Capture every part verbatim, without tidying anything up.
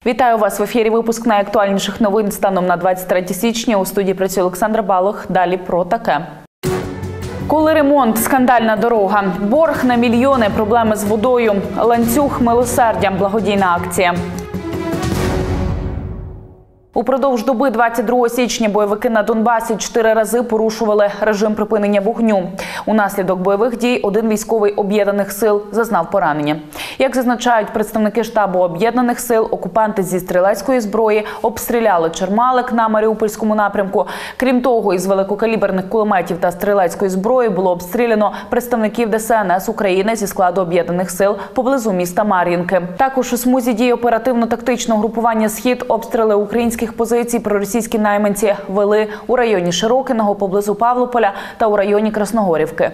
Вітаю вас в ефірі. Випуск найактуальніших новин станом на двадцять третє січня. У студії працює Олександра Балох. Далі про таке. Коли ремонт, скандальна дорога, борг на мільйони, проблеми з водою, ланцюг милосердя, благодійна акція. Упродовж доби двадцять другого січня бойовики на Донбасі чотири рази порушували режим припинення вогню. Унаслідок бойових дій один військовий Об'єднаних сил зазнав поранення. Як зазначають представники штабу Об'єднаних сил, окупанти зі стрілецької зброї обстріляли Чермалик на Маріупольському напрямку. Крім того, із великокаліберних кулеметів та стрілецької зброї було обстріляно представників Де Се Ен Ес України зі складу Об'єднаних сил поблизу міста Мар'їнки. Також у смузі дій оперативно-тактичного групування «Схід» обстріли українських позицій проросійські найманці вели у районі Широкиного, поблизу Павлополя та у районі Красногорівки.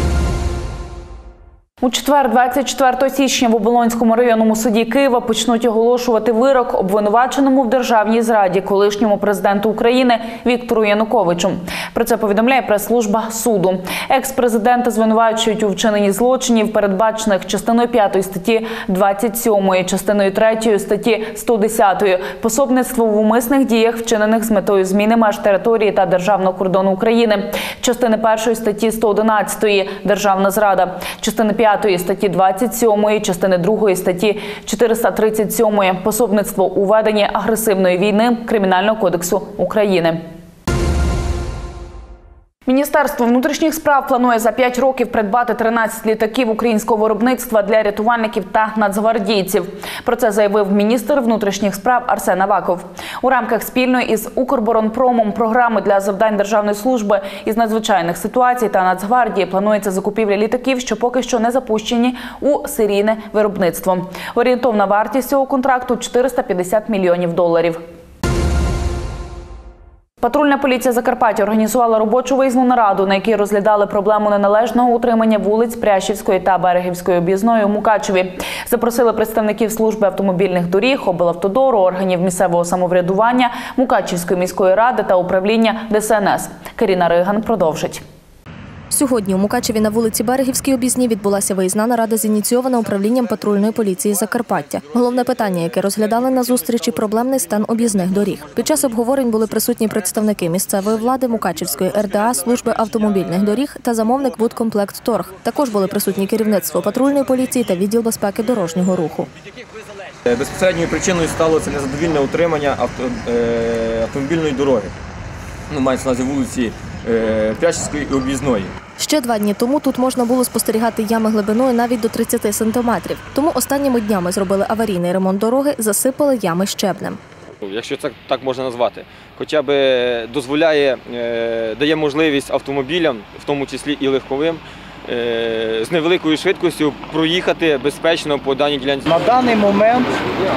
У четвер, двадцять четвертого січня, в Оболонському районному суді Києва почнуть оголошувати вирок обвинуваченому в державній зраді колишньому президенту України Віктору Януковичу. Про це повідомляє прес-служба суду. Екс-президента звинувачують у вчиненні злочинів, передбачених частиною п'ятої статті двадцять сьомої, частиною третьої статті сто десятої пособництво в умисних діях, вчинених з метою зміни меж території та державного кордону України, частини першої статті сто одинадцятої державна зрада, частини п'ятої статті двадцять сьомої, частини другої статті чотириста тридцять сьомої пособництво у веденні агресивної війни Кримінального кодексу України. Міністерство внутрішніх справ планує за п'ять років придбати тринадцять літаків українського виробництва для рятувальників та нацгвардійців. Про це заявив міністр внутрішніх справ Арсен Аваков. У рамках спільної із Укроборонпромом програми для завдань Державної служби із надзвичайних ситуацій та Нацгвардії планується закупівля літаків, що поки що не запущені у серійне виробництво. Орієнтовна вартість цього контракту – чотириста п'ятдесят мільйонів доларів. Патрульна поліція Закарпаття організувала робочу виїзну нараду, на якій розглядали проблему неналежного утримання вулиць Прящівської та Берегівської об'їзної у Мукачеві. Запросили представників служби автомобільних доріг, облавтодору, органів місцевого самоврядування, Мукачівської міської ради та управління Де Се Ен Ес. Каріна Риган продовжить. Сьогодні у Мукачеві на вулиці Берегівській об'їзній відбулася виїзна нарада, зініційована управлінням патрульної поліції Закарпаття. Головне питання, яке розглядали на зустрічі – проблемний стан об'їзних доріг. Під час обговорень були присутні представники місцевої влади, Мукачівської ер де а, служби автомобільних доріг та замовник «Будкомплектторг». Також були присутні керівництво патрульної поліції та відділ безпеки дорожнього руху. Безпосередньою причиною стало це незадовільне утримання авто, е, автомобільної дороги. Ну, мається на увазі вулиці е, Прящівської і об'їзної. Ще два дні тому тут можна було спостерігати ями глибиною навіть до тридцяти сантиметрів. Тому останніми днями зробили аварійний ремонт дороги, засипали ями щебнем. Якщо це так можна назвати, хоча б дозволяє, дає можливість автомобілям, в тому числі і легковим, з невеликою швидкістю проїхати безпечно по даній ділянці. На даний момент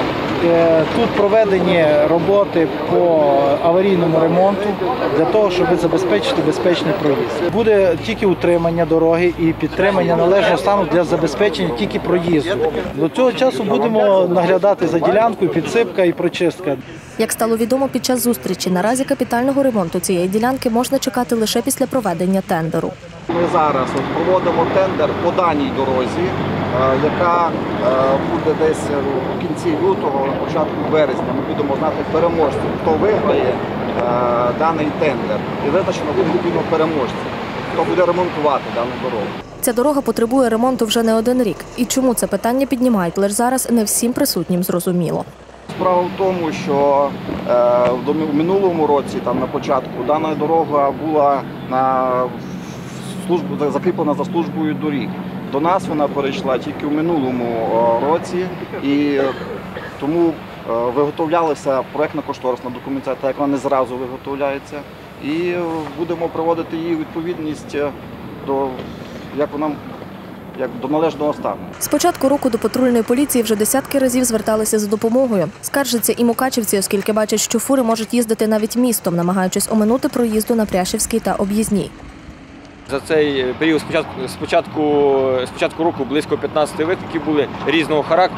тут проведені роботи по аварійному ремонту для того, щоб забезпечити безпечний проїзд. Буде тільки утримання дороги і підтримання належного стану для забезпечення тільки проїзду. До цього часу будемо наглядати за ділянкою, підсипка і прочистка. Як стало відомо під час зустрічі, наразі капітального ремонту цієї ділянки можна чекати лише після проведення тендеру. Ми зараз от проводимо тендер по даній дорозі, яка буде десь в кінці лютого, на початку березня. Ми будемо знати переможців, хто виграє даний тендер. І визначено буде переможців, хто буде ремонтувати дану дорогу. Ця дорога потребує ремонту вже не один рік. І чому це питання піднімають, лише зараз не всім присутнім зрозуміло. Справа в тому, що е, в минулому році, там на початку, дана дорога була на службу, закріплена за службою доріг. До нас вона перейшла тільки в минулому році, і тому виготовлялася проєктно-кошторисна документація, так як вона не зразу виготовляється, і будемо проводити її відповідність до, як вона, як до належного стану. З початку року до патрульної поліції вже десятки разів зверталися за допомогою. Скаржаться і мукачівці, оскільки бачать, що фури можуть їздити навіть містом, намагаючись оминути проїзду на Прящівській та об'їзній. За цей період спочатку, спочатку, спочатку року близько п'ятнадцяти викликів були різного характеру.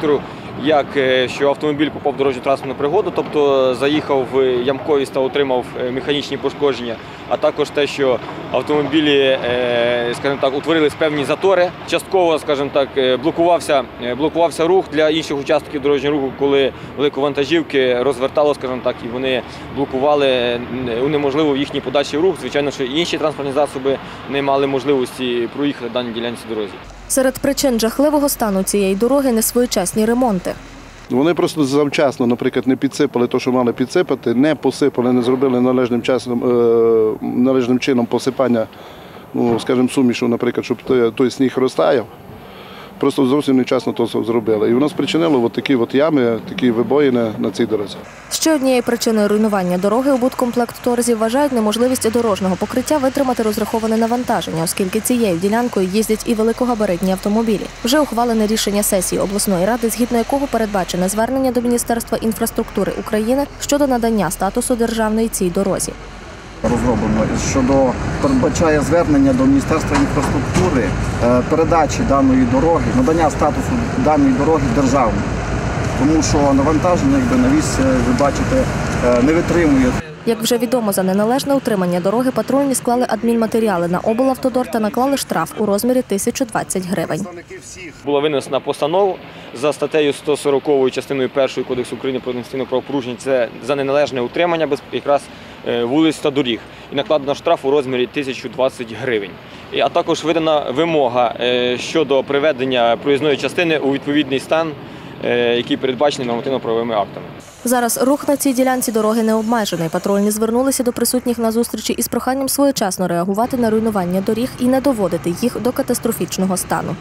як що автомобіль попав в дорожньо-транспортну пригоду, тобто заїхав в ямковість та отримав механічні пошкодження, а також те, що автомобілі, скажімо так, утворились певні затори. Частково, скажімо так, блокувався, блокувався рух для інших учасників дорожнього руху, коли великовантажівки розвертало, скажімо так, і вони блокували, унеможливо їхній подальший рух. Звичайно, що і інші транспортні засоби не мали можливості проїхати даній ділянці дорозі. Серед причин жахливого стану цієї дороги – несвоєчасні ремонти. Вони просто завчасно, наприклад, не підсипали те, що мали підсипати, не посипали, не зробили належним, часом, е, належним чином посипання, ну, скажімо, сумішу, наприклад, щоб той, той сніг розтаяв. Просто зовсім невчасно то зробили. І воно спричинило от такі от ями, такі вибоїни на цій дорозі. Ще однією причиною руйнування дороги облбудкомплектторзів вважають неможливість дорожнього покриття витримати розраховане навантаження, оскільки цією ділянкою їздять і великогабаритні автомобілі. Вже ухвалене рішення сесії обласної ради, згідно якого передбачене звернення до Міністерства інфраструктури України щодо надання статусу державної цій дорозі. Розроблено, щодо передбачає звернення до Міністерства інфраструктури передачі даної дороги, надання статусу даної дороги державної. Тому що навантаження, якби навіс, ви бачите, не витримує. Як вже відомо, за неналежне утримання дороги патрульні склали адмінматеріали на облавтодор та наклали штраф у розмірі тисяча двадцять гривень. Була винесена постанова за статтею сто сорок частиною першої Кодексу України про адміністративне правопорушення. Це за неналежне утримання якраз вулиць та доріг. І накладено штраф у розмірі тисяча двадцять гривень. А також видана вимога щодо приведення проїзної частини у відповідний стан, який передбачений нормативно-правовими актами. Зараз рух на цій ділянці дороги не обмежений. Патрульні звернулися до присутніх на зустрічі із проханням своєчасно реагувати на руйнування доріг і не доводити їх до катастрофічного стану.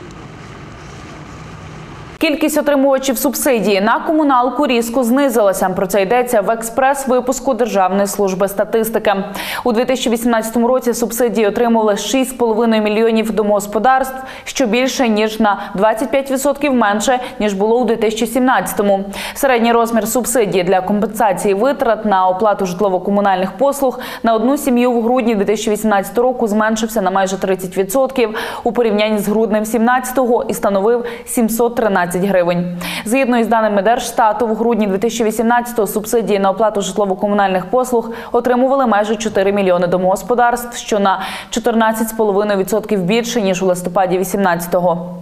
Кількість отримувачів субсидії на комуналку різко знизилася. Про це йдеться в експрес-випуску Державної служби статистики. У дві тисячі вісімнадцятому році субсидії отримували шість з половиною мільйонів домогосподарств, що більше, ніж на двадцять п'ять відсотків менше, ніж було у дві тисячі сімнадцятому. Середній розмір субсидії для компенсації витрат на оплату житлово-комунальних послуг на одну сім'ю в грудні дві тисячі вісімнадцятого року зменшився на майже тридцять відсотків у порівнянні з груднем дві тисячі сімнадцятого і становив сімсот тринадцять гривень. Згідно із даними Держстату, в грудні дві тисячі вісімнадцятого субсидії на оплату житлово-комунальних послуг отримували майже чотири мільйони домогосподарств, що на чотирнадцять з половиною відсотків більше, ніж у листопаді вісімнадцятого.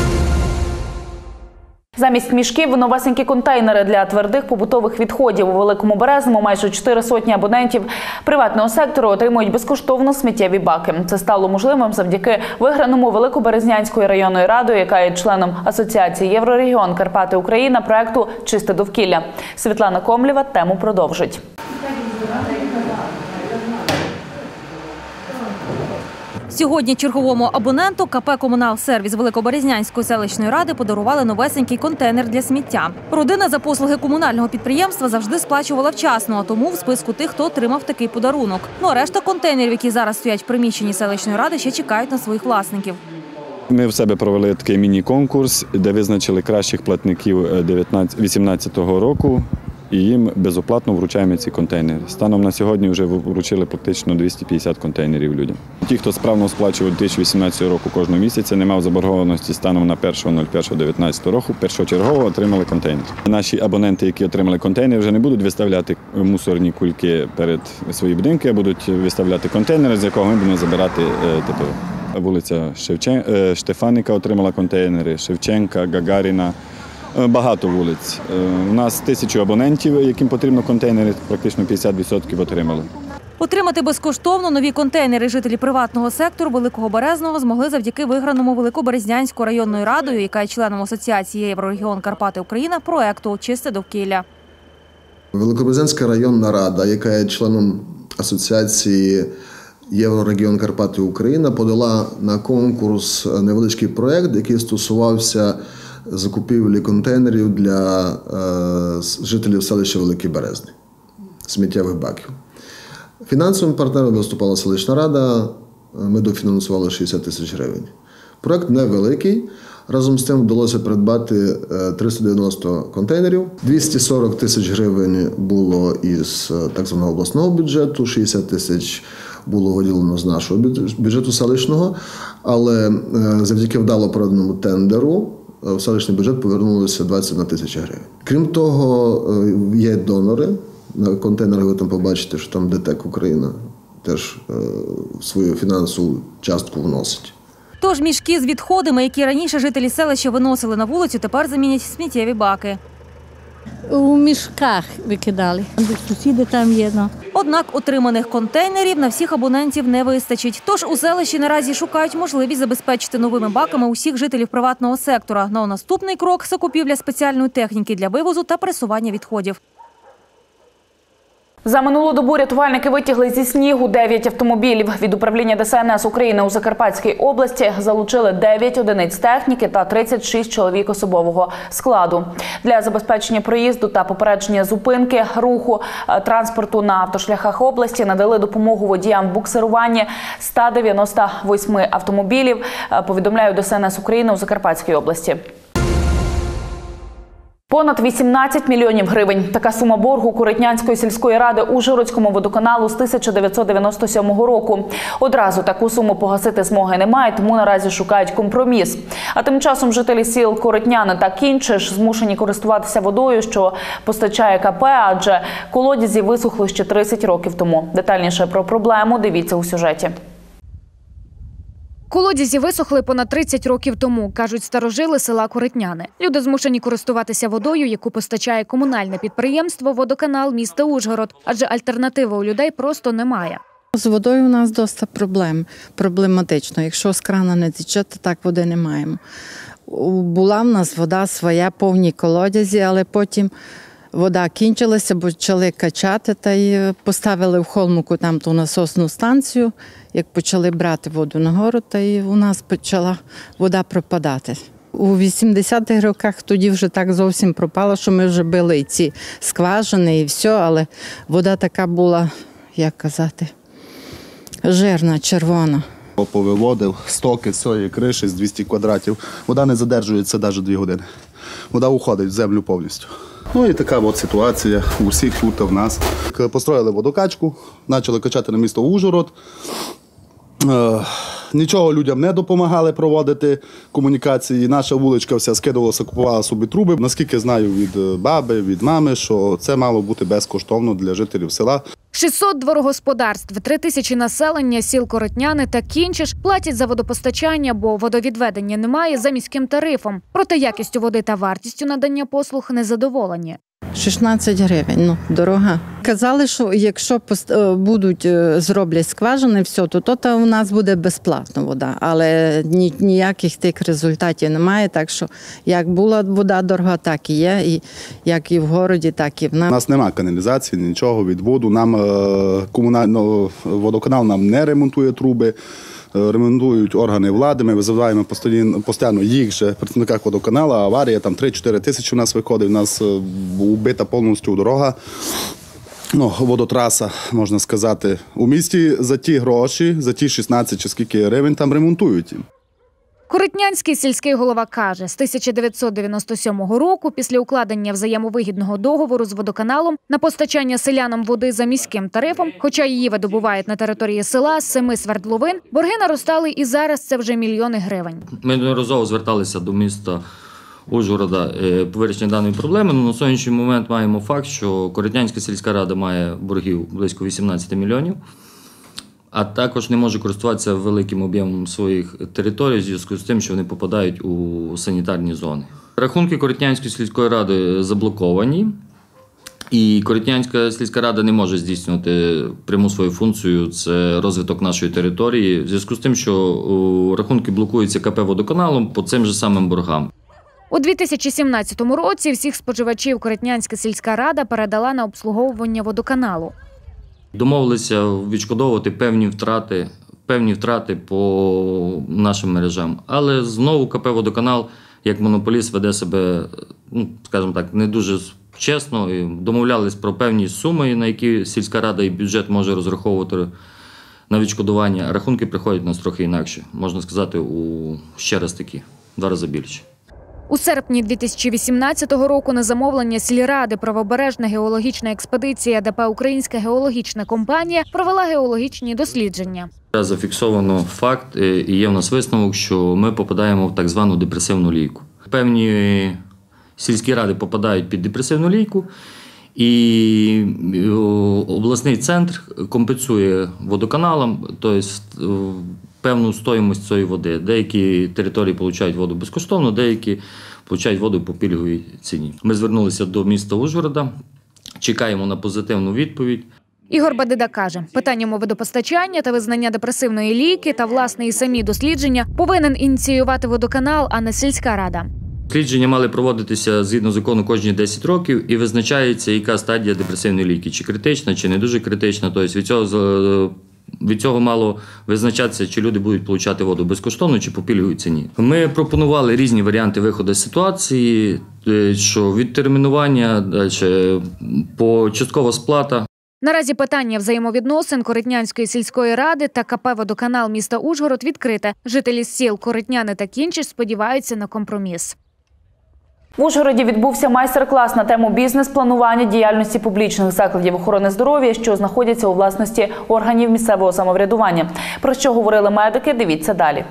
Замість мішків – новесенькі контейнери для твердих побутових відходів. У Великому Березному майже чотири сотні абонентів приватного сектору отримують безкоштовно сміттєві баки. Це стало можливим завдяки виграному Великоберезнянською районною радою, яка є членом Асоціації Єврорегіон Карпати Україна проекту «Чисте довкілля». Світлана Комлєва тему продовжить. Сьогодні черговому абоненту КП «Комуналсервіс» Великоберезнянської селищної ради подарували новесенький контейнер для сміття. Родина за послуги комунального підприємства завжди сплачувала вчасно, а тому в списку тих, хто отримав такий подарунок. Ну а решта контейнерів, які зараз стоять в приміщенні селищної ради, ще чекають на своїх власників. Ми в себе провели такий міні-конкурс, де визначили кращих платників вісімнадцятого року. І їм безоплатно вручаємо ці контейнери. Станом на сьогодні вже вручили практично двісті п'ятдесят контейнерів людям. Ті, хто справно сплачував дві тисячі вісімнадцятого року кожного місяця, не мав заборгованості станом на першого нуль першого дев'ятнадцятого року, першочергово отримали контейнер. Наші абоненти, які отримали контейнер, вже не будуть виставляти мусорні кульки перед свої будинки, а будуть виставляти контейнери, з якого ми будемо забирати ТПВ. Вулиця Шевчен... Штефаника отримала контейнери, Шевченка, Гагаріна. Багато вулиць. У нас тисячу абонентів, яким потрібно контейнери, практично п'ятдесят відсотків отримали. Отримати безкоштовно нові контейнери жителі приватного сектору Великого Березного змогли завдяки виграному Великоберезнянською районною радою, яка є членом Асоціації Єврорегіон Карпати Україна, проекту «Чисте довкілля». Великоберезнянська районна рада, яка є членом Асоціації Єврорегіон Карпати Україна, подала на конкурс невеличкий проект, який стосувався закупівлі контейнерів для е, жителів селища Великий Березний, сміттєвих баків. Фінансовим партнером виступала селищна рада, ми дофінансували шістдесят тисяч гривень. Проект невеликий, разом з тим вдалося придбати триста дев'яносто контейнерів. двісті сорок тисяч гривень було із так званого обласного бюджету, шістдесят тисяч було виділено з нашого бюджету селищного, але завдяки вдало проведеному тендеру в селищний бюджет повернулося двадцять одна тисяча гривень. Крім того, є донори. На контейнерах ви там побачите, що там ДТЕК Україна теж свою фінансову частку вносить. Тож мішки з відходами, які раніше жителі селища виносили на вулицю, тепер замінять сміттєві баки. У мішках викидали. Сусіди там є. Ну. Однак отриманих контейнерів на всіх абонентів не вистачить. Тож у селищі наразі шукають можливість забезпечити новими баками усіх жителів приватного сектора. Ну а наступний крок – закупівля спеціальної техніки для вивозу та пересування відходів. За минулу добу рятувальники витягли зі снігу дев'ять автомобілів. Від управління Де Ес Ен Ес України у Закарпатській області залучили дев'ять одиниць техніки та тридцять шість чоловік особового складу. Для забезпечення проїзду та попередження зупинки руху транспорту на автошляхах області надали допомогу водіям в буксируванні ста дев'яноста восьми автомобілів, повідомляє Де Ес Ен Ес України у Закарпатській області. Понад вісімнадцять мільйонів гривень. Така сума боргу Коритнянської сільської ради Ужгородському водоканалу з тисяча дев'ятсот дев'яносто сьомого року. Одразу таку суму погасити змоги немає, тому наразі шукають компроміс. А тим часом жителі сіл Коритняни та Кінчиш змушені користуватися водою, що постачає ка пе, адже колодязі висохли ще тридцять років тому. Детальніше про проблему дивіться у сюжеті. Колодязі висохли понад тридцять років тому, кажуть старожили села Коритняни. Люди змушені користуватися водою, яку постачає комунальне підприємство «Водоканал» міста Ужгород, адже альтернативи у людей просто немає. З водою у нас досить проблем, проблематично. Якщо з крана не тече, то так води не маємо. Була в нас вода своя, повні колодязі, але потім вода кінчилася, бо почали качати та й поставили в Холмуку там ту насосну станцію. Як почали брати воду нагору, та й у нас почала вода пропадати. У вісімдесятих роках тоді вже так зовсім пропало, що ми вже били і ці скважини і все, але вода така була, як казати, жирна, червона. Повиводив стоки з цієї криші з двісті квадратів. Вода не задержується навіть дві години. Вода уходить в землю повністю. Ну і така от ситуація у всіх тут в нас. Построїли водокачку, почали качати на місто Ужгород. Е, нічого людям не допомагали проводити комунікації. Наша вуличка вся скидувалася, купувала собі труби. Наскільки знаю від баби, від мами, що це мало бути безкоштовно для жителів села. шістсот дворогосподарств, три тисячі населення сіл Коритняни та Кінчиш платять за водопостачання, бо водовідведення немає за міським тарифом. Проте якістю води та вартістю надання послуг незадоволені. шістнадцять гривень, ну, дорога. Казали, що якщо будуть, зроблять скважини, все, то, то, то у нас буде безплатна вода. Але ні, ніяких тих результатів немає, так що як була вода дорога, так і є. І як і в городі, так і в нас. У нас немає каналізації, нічого, відводу. Нам комунальний водоканал нам не ремонтує труби. Ремонтують органи влади, ми визиваємо постійно їх же працівниках водоканалу, аварія, там три-чотири тисячі у нас виходить, у нас убита повністю дорога, ну, водотраса, можна сказати. У місті за ті гроші, за ті шістнадцять чи скільки гривень там ремонтують. Коритнянський сільський голова каже, з тисяча дев'ятсот дев'яносто сьомого року, після укладення взаємовигідного договору з водоканалом на постачання селянам води за міським тарифом, хоча її видобувають на території села з семи свердловин, борги наростали і зараз це вже мільйони гривень. Ми неодноразово зверталися до міста Ужгорода по вирішенню даної проблеми. На сьогоднішній момент маємо факт, що Коритнянська сільська рада має боргів близько вісімнадцять мільйонів. А також не може користуватися великим об'ємом своїх територій в зв'язку з тим, що вони попадають у санітарні зони. Рахунки Коритнянської сільської ради заблоковані, і Коритнянська сільська рада не може здійснювати пряму свою функцію – це розвиток нашої території, в зв'язку з тим, що рахунки блокуються ка пе «Водоканалом» по цим же самим боргам. У дві тисячі сімнадцятому році всіх споживачів Коритнянська сільська рада передала на обслуговування водоканалу. Домовилися відшкодовувати певні втрати, певні втрати по нашим мережам. Але знову ка пе «Водоканал» як монополіст веде себе, ну, скажімо так, не дуже чесно. І домовлялись про певні суми, на які сільська рада і бюджет може розраховувати на відшкодування. А рахунки приходять у нас трохи інакше. Можна сказати, у ще раз такі, в два рази більше. У серпні дві тисячі вісімнадцятого року на замовлення сільради правобережна геологічна експедиція ДП «Українська геологічна компанія» провела геологічні дослідження. Зафіксовано факт і є в нас висновок, що ми попадаємо в так звану депресивну лійку. Певні сільські ради попадають під депресивну лійку, і обласний центр компенсує водоканалам, тобто певну стоїмость цієї води. Деякі території отримують воду безкоштовно, деякі отримують воду по пільговій ціні. Ми звернулися до міста Ужгорода, чекаємо на позитивну відповідь. Ігор Бадида каже, питанням водопостачання та визнання депресивної ліки та, власне, і самі дослідження повинен ініціювати водоканал, а не сільська рада. Дослідження мали проводитися згідно закону кожні десять років і визначається, яка стадія депресивної ліки, чи критична, чи не дуже критична. Тобто від цього, від цього мало визначатися, чи люди будуть отримати воду безкоштовно, чи по пільговій ціні. Ми пропонували різні варіанти виходу з ситуації, що відтермінування, далі часткова сплата. Наразі питання взаємовідносин Коритнянської сільської ради та ка пе «Водоканал» міста Ужгород відкрите. Жителі сіл Коритняни та Кінчич сподіваються на компроміс. В Ужгороді відбувся майстер-клас на тему бізнес-планування діяльності публічних закладів охорони здоров'я, що знаходяться у власності органів місцевого самоврядування. Про що говорили медики, дивіться далі.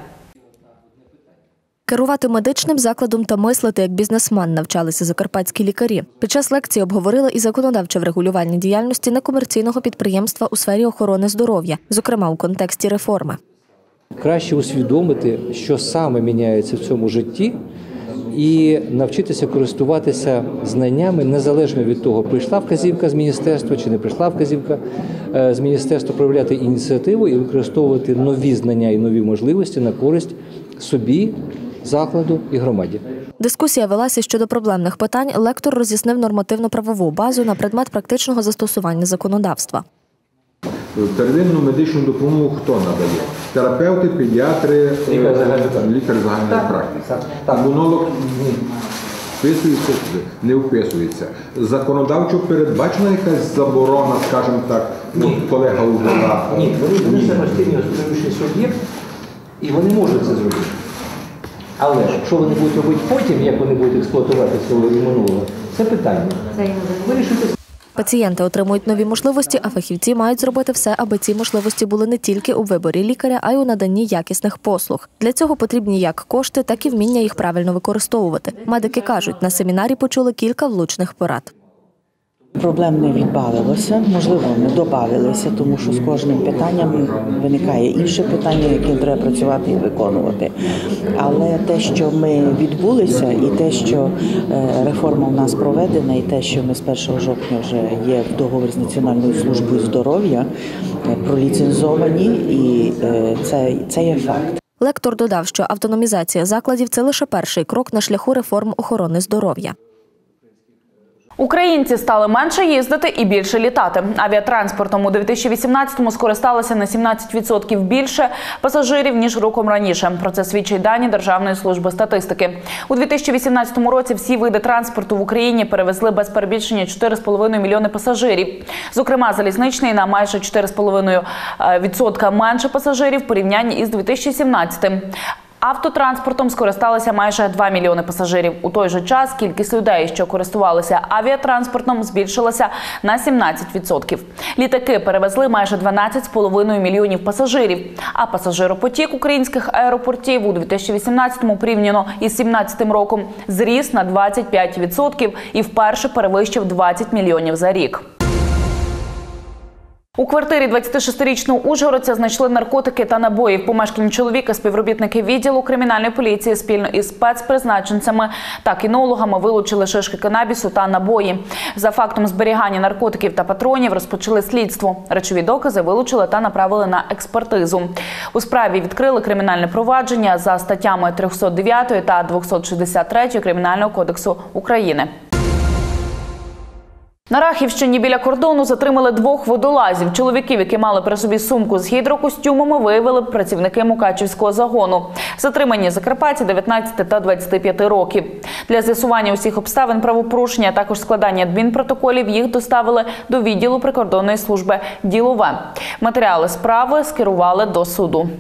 Керувати медичним закладом та мислити як бізнесмен навчалися закарпатські лікарі. Під час лекції обговорили і законодавче врегулювання діяльності некомерційного підприємства у сфері охорони здоров'я, зокрема у контексті реформи. Краще усвідомити, що саме міняється в цьому житті, і навчитися користуватися знаннями незалежно від того, прийшла вказівка з міністерства чи не прийшла вказівка з міністерства, проявляти ініціативу і використовувати нові знання і нові можливості на користь собі, закладу і громаді. Дискусія велася щодо проблемних питань. Лектор роз'яснив нормативно-правову базу на предмет практичного застосування законодавства. Первинну медичну допомогу хто надає? Терапевти, педіатри, лікар загальної практики. Імунолог вписується, не вписується. Законодавчо передбачена якась заборона, скажімо так, колега Угода? Ні, вони самостійні господарюючий суб'єкт, і вони можуть це зробити. Але що вони будуть робити потім, як вони будуть експлуатувати свого імунолога, це питання. Вирішити. Пацієнти отримують нові можливості, а фахівці мають зробити все, аби ці можливості були не тільки у виборі лікаря, а й у наданні якісних послуг. Для цього потрібні як кошти, так і вміння їх правильно використовувати. Медики кажуть, на семінарі почули кілька влучних порад. Проблем не відбавилося, можливо, не добавилися, тому що з кожним питанням виникає інше питання, яким треба працювати і виконувати. Але те, що ми відбулися, і те, що реформа в нас проведена, і те, що ми з першого жовтня вже є в договорі з Національною службою здоров'я, проліцензовані, і це, це є факт. Лектор додав, що автономізація закладів – це лише перший крок на шляху реформ охорони здоров'я. Українці стали менше їздити і більше літати. Авіатранспортом у дві тисячі вісімнадцятому скористалося на сімнадцять відсотків більше пасажирів, ніж роком раніше. Про це свідчать дані Державної служби статистики. У дві тисячі вісімнадцятому році всі види транспорту в Україні перевезли без перебільшення чотири з половиною мільйони пасажирів. Зокрема, залізничний на майже чотири з половиною відсотка менше пасажирів в порівнянні із дві тисячі сімнадцятим. Автотранспортом скористалися майже два мільйони пасажирів. У той же час кількість людей, що користувалися авіатранспортом, збільшилася на сімнадцять відсотків. Літаки перевезли майже дванадцять з половиною мільйонів пасажирів. А пасажиропотік українських аеропортів у дві тисячі вісімнадцятому порівняно із сімнадцятим роком зріс на двадцять п'ять відсотків і вперше перевищив двадцять мільйонів за рік. У квартирі двадцятишестирічного ужгородця знайшли наркотики та набої. В помешканні чоловіка співробітники відділу кримінальної поліції спільно із спецпризначенцями та кінологами вилучили шишки канабісу та набої. За фактом зберігання наркотиків та патронів розпочали слідство. Речові докази вилучили та направили на експертизу. У справі відкрили кримінальне провадження за статтями триста дев'ять та двісті шістдесят три Кримінального кодексу України. На Рахівщині біля кордону затримали двох водолазів. Чоловіків, які мали при собі сумку з гідрокостюмами, виявили працівники Мукачівського загону. Затримані закарпатці дев'ятнадцяти та двадцяти п'яти років. Для з'ясування усіх обставин правопорушення, а також складання адмінпротоколів їх доставили до відділу прикордонної служби «Ділове». Матеріали справи скерували до суду.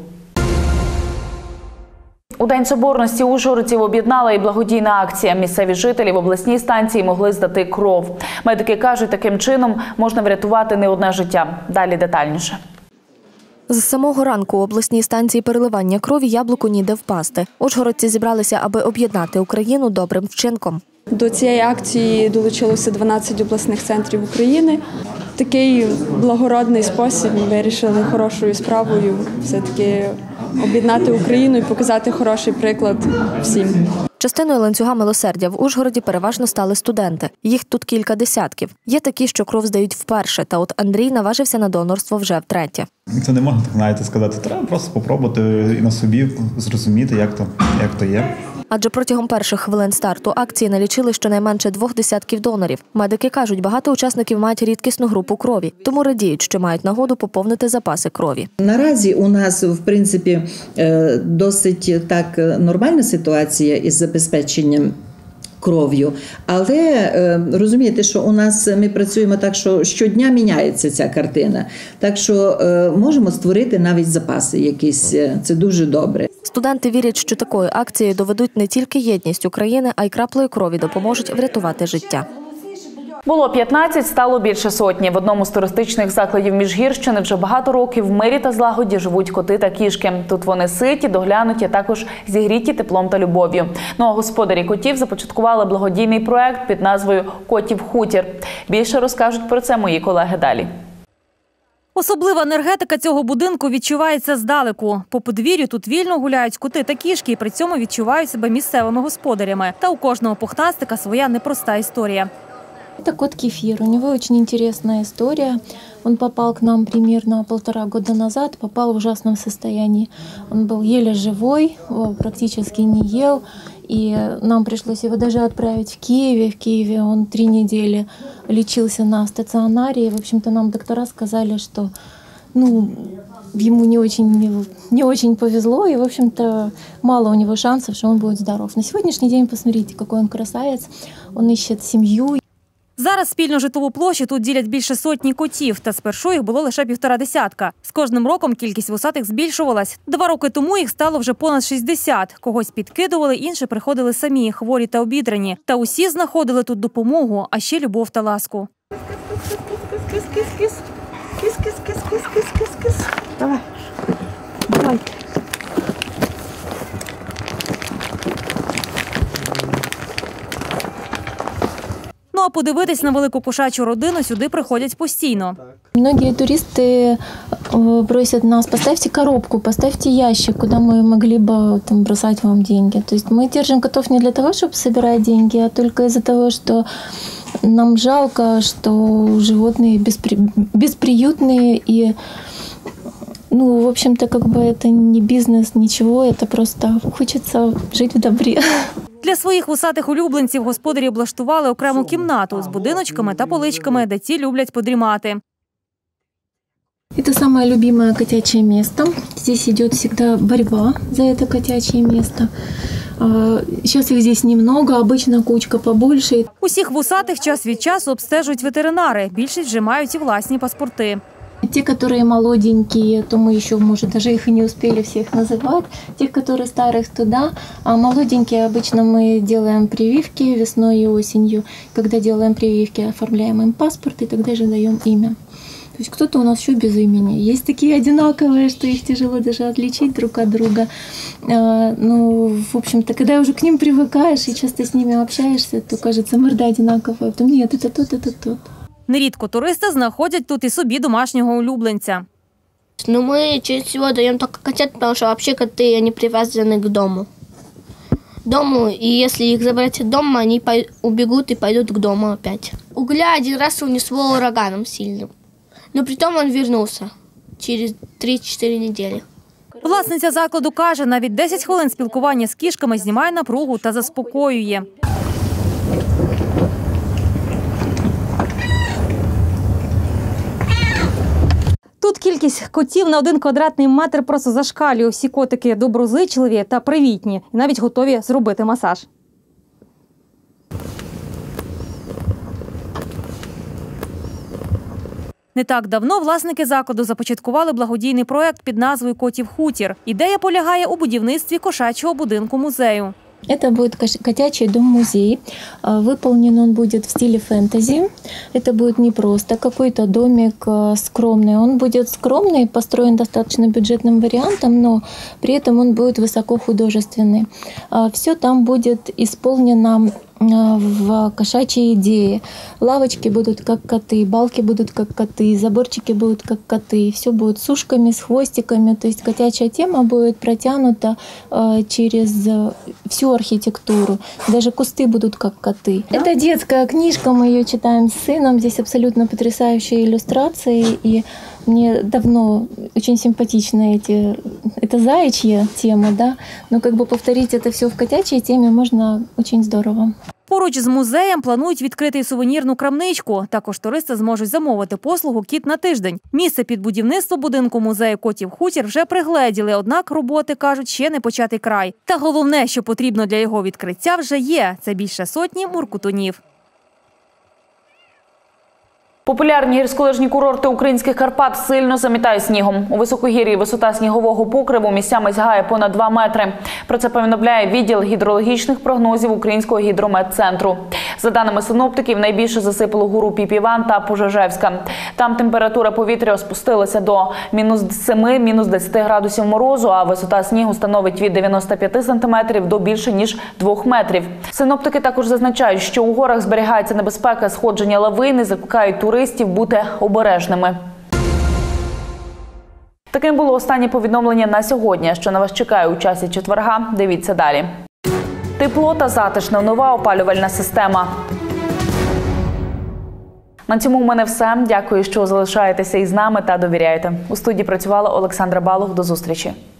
У День соборності ужгородців об'єднала і благодійна акція. Місцеві жителі в обласній станції могли здати кров. Медики кажуть, таким чином можна врятувати не одне життя. Далі детальніше. З самого ранку у обласній станції переливання крові яблуку ніде впасти. Ужгородці зібралися, аби об'єднати Україну добрим вчинком. До цієї акції долучилося дванадцять обласних центрів України. Такий благородний спосіб ми вирішили хорошою справою все-таки об'єднати Україну і показати хороший приклад всім. Частиною ланцюга милосердя в Ужгороді переважно стали студенти. Їх тут кілька десятків. Є такі, що кров здають вперше, та от Андрій наважився на донорство вже втретє. Це не можна, так знаєте, сказати. Треба просто спробувати і на собі зрозуміти, як то, як то є. Адже протягом перших хвилин старту акції налічили щонайменше двох десятків донорів. Медики кажуть, багато учасників мають рідкісну групу крові, тому радіють, що мають нагоду поповнити запаси крові. Наразі у нас, в принципі, досить так нормальна ситуація із забезпеченням кров'ю. Але розумієте, що у нас ми працюємо так, що щодня міняється ця картина. Так що можемо створити навіть запаси якісь. Це дуже добре. Студенти вірять, що такою акцією доведуть не тільки єдність України, а й краплею крові допоможуть врятувати життя. Було п'ятнадцять, стало більше сотні. В одному з туристичних закладів Міжгірщини вже багато років в мирі та злагоді живуть коти та кішки. Тут вони ситі, доглянуті, а також зігріті теплом та любов'ю. Ну а господарі котів започаткували благодійний проект під назвою «Котів хутір». Більше розкажуть про це мої колеги далі. Особлива енергетика цього будинку відчувається здалеку. По подвір'ю тут вільно гуляють коти та кішки і при цьому відчувають себе місцевими господарями. Та у кожного пухнастика своя непроста історія. Это кот Кефир. У него очень интересная история. Он попал к нам примерно полтора года назад, попал в ужасном состоянии. Он был еле живой, практически не ел. И нам пришлось его даже отправить в Киеве. В Киеве он три недели лечился на стационаре. И, в общем-то, нам доктора сказали, что ну, ему не очень, не очень повезло. И, в общем-то, мало у него шансов, что он будет здоров. На сегодняшний день, посмотрите, какой он красавец. Он ищет семью. Зараз спільну житлову площу тут ділять більше сотні котів, та спершу їх було лише півтора десятка. З кожним роком кількість вусатих збільшувалась. Два роки тому їх стало вже понад шістдесят. Когось підкидували, інші приходили самі, хворі та обідрані. Та усі знаходили тут допомогу, а ще любов та ласку. Кис-кис-кис, кис-кис-кис-кис-кис-кис. Давай, давай. Ну а подивитись на велику кошачу родину сюди приходять постійно. Многие туристы просят нас: поставьте коробку, поставьте ящик, куда мы могли бы там бросать вам деньги. То есть мы держим котов не для того, чтобы собирать деньги, а только из-за того, что нам жалко, что животные беспри... бесприютные и, ну, в общем-то, как бы это не бизнес, ничего, это просто хочется жить в добре. Для своїх вусатих улюбленців господарі облаштували окрему кімнату з будиночками та поличками, де ті люблять подрімати. Это самое любимое котячее место. Здесь идет всегда борьба за это котячее место. Сейчас их здесь немного, обычно кучка побольше. Усіх вусатих час від часу обстежують ветеринари. Більшість вже мають і власні паспорти. Те, которые молоденькие, то мы еще, может, даже их и не успели всех называть. Те, которые старых, то да. А молоденькие обычно мы делаем прививки весной и осенью. Когда делаем прививки, оформляем им паспорт и тогда же даем имя. То есть кто-то у нас еще без имени. Есть такие одинаковые, что их тяжело даже отличить друг от друга. А, ну, в общем-то, когда уже к ним привыкаешь и часто с ними общаешься, то кажется, морда одинаковая. Потом нет, это тот, это тот. Нерідко туристи знаходять тут і собі домашнього улюбленця. Ну, мы чаще всего даем только котят, потому что вообще коты, они привязаны к дому. Дому, и если их забрать от дома, они убегут и пойдут к дому опять. Угля один раз унесло ураганом сильным, но притом он вернулся через три-чотири недели. Власниця закладу каже, навіть десять хвилин спілкування з кішками знімає напругу та заспокоює. Тут кількість котів на один квадратний метр просто зашкалює. Всі котики доброзичливі та привітні. І навіть готові зробити масаж. Не так давно власники закладу започаткували благодійний проект під назвою «Котів хутір». Ідея полягає у будівництві кошачого будинку-музею. Это будет котячий дом-музей. Выполнен он будет в стиле фэнтези. Это будет не просто какой-то домик скромный. Он будет скромный, построен достаточно бюджетным вариантом, но при этом он будет высокохудожественный. Все там будет исполнено в кошачьей идее. Лавочки будут как коты, балки будут как коты, заборчики будут как коты. Все будет с ушками, с хвостиками. То есть котячья тема будет протянута через всю архитектуру. Даже кусты будут как коты. Это детская книжка, мы ее читаем с сыном. Здесь абсолютно потрясающие иллюстрации. И мне давно очень симпатичны эти... Это заячья тема, да? Но как бы повторить это все в котячей теме можно очень здорово. Поруч з музеєм планують відкрити й сувенірну крамничку. Також туристи зможуть замовити послугу «Кіт на тиждень». Місце під будівництво будинку музею «Котів хутір» вже пригледіли, однак роботи, кажуть, ще не початий край. Та головне, що потрібно для його відкриття, вже є – це більше сотні муркутунів. Популярні гірськолижні курорти українських Карпат сильно замітають снігом. У високогір'ї висота снігового покриву місцями сягає понад два метри. Про це повідомляє відділ гідрологічних прогнозів Українського гідрометцентру. За даними синоптиків, найбільше засипало гуру Піпіван та Пожежевська. Там температура повітря спустилася до мінус семи - мінус десяти градусів морозу, а висота снігу становить від дев'яноста п'яти сантиметрів до більше ніж двох метрів. Синоптики також зазначають, що у горах зберігається небезпека сходження лавин і закликають туристів бути обережними. Таким було останнє повідомлення на сьогодні. Що на вас чекає у часі четверга, дивіться далі. Тепло та затишна нова опалювальна система. На цьому в мене все. Дякую, що залишаєтеся із нами та довіряєте. У студії працювала Олександра Балух. До зустрічі.